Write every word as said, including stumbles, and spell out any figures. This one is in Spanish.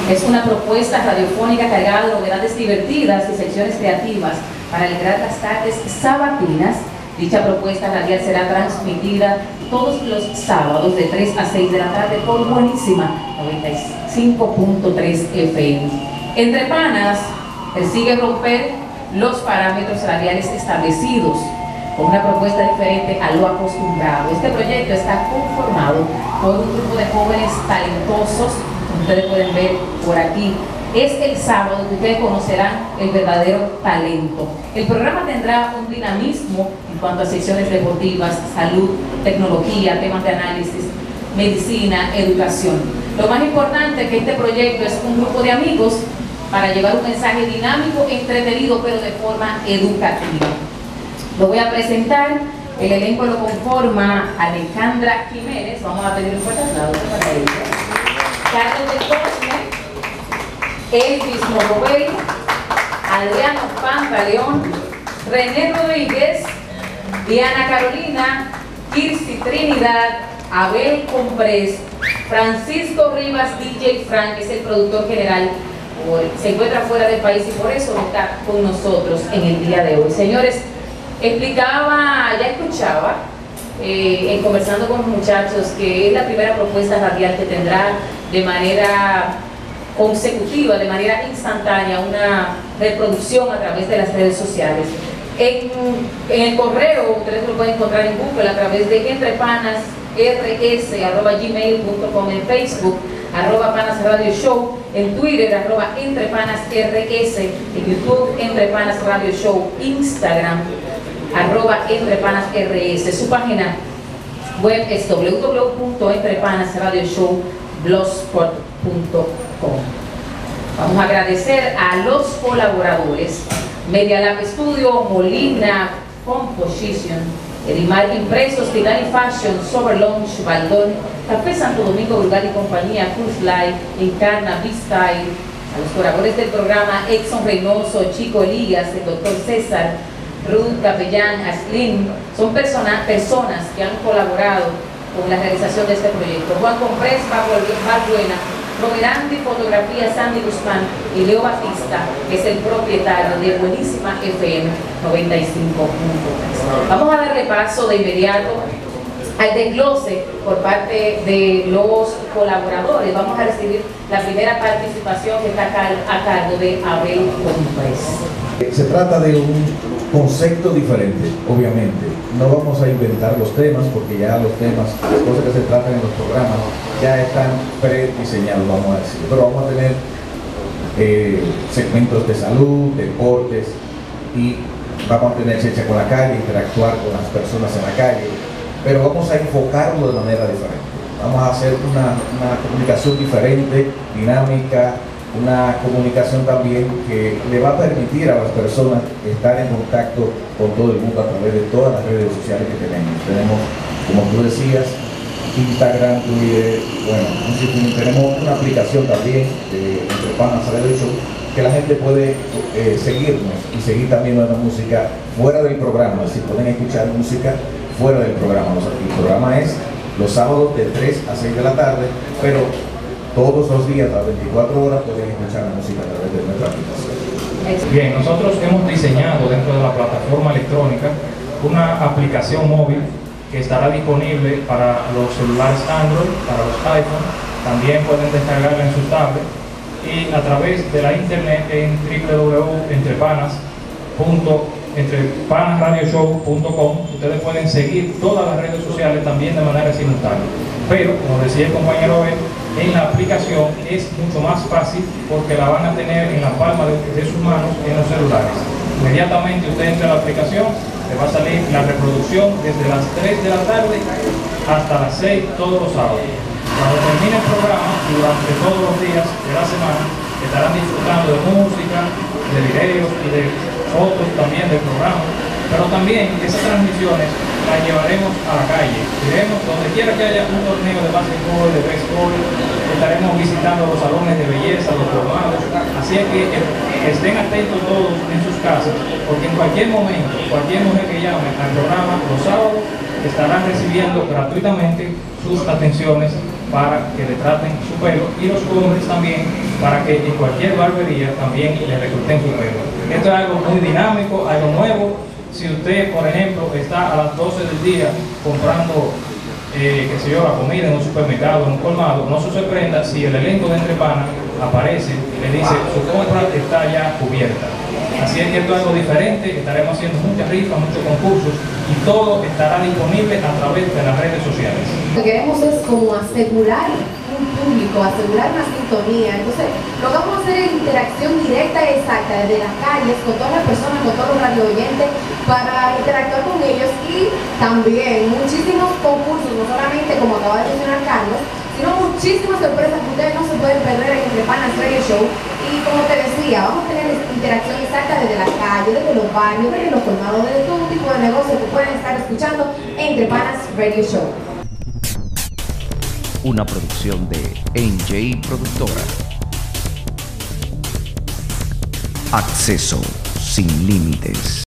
Es una propuesta radiofónica cargada de novedades divertidas y secciones creativas para alegrar las tardes sabatinas. Dicha propuesta radial será transmitida todos los sábados de tres a seis de la tarde por Buenísima noventa y cinco punto tres F M. Entre Panas persigue romper los parámetros radiales establecidos con una propuesta diferente a lo acostumbrado. Este proyecto está conformado por un grupo de jóvenes talentosos, como ustedes pueden ver por aquí. Es el sábado que ustedes conocerán el verdadero talento. El programa tendrá un dinamismo en cuanto a secciones deportivas, salud, tecnología, temas de análisis, medicina, educación. Lo más importante es que este proyecto es un grupo de amigos para llevar un mensaje dinámico, entretenido, pero de forma educativa. Lo voy a presentar. El elenco lo conforma Alejandra Jiménez. Vamos a pedir un fuerte aplauso para ella. Carlos del Cosme, Elvis Morobey, Adriano Pantaleón, René Rodríguez, Diana Carolina, Kirsi Trinidad, Abel Comprés, Francisco Rivas, D J Frank, que es el productor general, se encuentra fuera del país y por eso está con nosotros en el día de hoy. Señores, explicaba, ya escuchaba, eh, en conversando con los muchachos, que es la primera propuesta radial que tendrá de manera consecutiva, de manera instantánea, una reproducción a través de las redes sociales. En, en el correo, ustedes lo pueden encontrar en Google a través de entrepanas r s arroba gmail punto com, en Facebook, arroba Panas Radio Show, en Twitter, arroba entrepanas r s, en YouTube, entrepanas Radio Show, Instagram, arroba entrepanas r s. Su página web es w w w punto entrepanas radio show blogspot punto com. Vamos a agradecer a los colaboradores: Media Lab Studio, Molina Composition, Edimar Impresos, Titani Fashion, Sober Lounge, Baldón, Café Santo Domingo Vulgar y Compañía, Cruz Live, Encarna, B-Style. A los colaboradores del programa: Exxon Reynoso, Chico Elías, el doctor César, Ruth Capellán, Aslin. Son persona, personas que han colaborado con la realización de este proyecto. Juan Comprés, Valbuena, Romerandi Fotografía, Sandy Guzmán y Leo Batista, que es el propietario de Buenísima F M noventa y cinco punto tres. Vamos a darle paso de inmediato al desglose por parte de los colaboradores. Vamos a recibir la primera participación, que está a cargo de Abel Comprés. Se trata de un concepto diferente, obviamente. No vamos a inventar los temas, porque ya los temas, las cosas que se tratan en los programas, ya están prediseñados, vamos a decir. Pero vamos a tener eh, segmentos de salud, deportes, y vamos a tener ciencia con la calle, interactuar con las personas en la calle, pero vamos a enfocarlo de manera diferente. Vamos a hacer una, una comunicación diferente, dinámica, una comunicación también que le va a permitir a las personas estar en contacto con todo el mundo a través de todas las redes sociales que tenemos. Tenemos, como tú decías, Instagram, Twitter, bueno, tenemos una aplicación también de Entrepanas Radio Show, que la gente puede eh, seguirnos y seguir también nuestra música fuera del programa, si pueden escuchar música fuera del programa. El programa es los sábados de tres a seis de la tarde, pero todos los días, a las veinticuatro horas, pueden escuchar la música a través de nuestra aplicación. Bien, nosotros hemos diseñado dentro de la plataforma electrónica una aplicación móvil que estará disponible para los celulares Android, para los iPhone. También pueden descargarla en su tablet y a través de la internet en w w w punto entrepanas radio show punto com. Ustedes pueden seguir todas las redes sociales también de manera simultánea. Pero, como decía el compañero Abel, en la aplicación es mucho más fácil porque la van a tener en la palma de, de sus manos en los celulares. Inmediatamente usted entra a la aplicación, le va a salir la reproducción desde las tres de la tarde hasta las seis todos los sábados. Cuando termine el programa, durante todos los días de la semana, estarán disfrutando de música, de videos y de fotos también del programa. Pero también esas transmisiones las llevaremos a la calle. Iremos donde quiera que haya un torneo de básquetbol, de béisbol, estaremos visitando los salones de belleza, los colmados. Así es que estén atentos todos en sus casas, porque en cualquier momento, cualquier mujer que llame al programa los sábados estarán recibiendo gratuitamente sus atenciones para que le traten su pelo, y los hombres también para que en cualquier barbería también le recorten su pelo. Esto es algo muy dinámico, algo nuevo. Si usted, por ejemplo, está a las doce del día comprando eh, qué sé yo, la comida en un supermercado, en un colmado, no se sorprenda si el elenco de Entre Panas aparece y le dice su compra está ya cubierta. Así es que esto es algo diferente, estaremos haciendo muchas rifas, muchos concursos y todo estará disponible a través de las redes sociales. Lo que queremos es como asegurar un público, asegurar una sintonía. Entonces, lo que vamos a hacer es interacción directa y exacta desde las calles, con todas las personas, con todos los radio oyentes, para interactuar con ellos, y también muchísimos concursos, no solamente como acaba de mencionar Carlos, sino muchísimas sorpresas que ustedes no se pueden perder en Entre Panas Radio Show. Y como te decía, vamos a tener interacción exacta desde las calles, desde los barrios, desde los colmados, desde todo tipo de negocios que pueden estar escuchando Entre Panas Radio Show. Una producción de N J Productora. Acceso sin límites.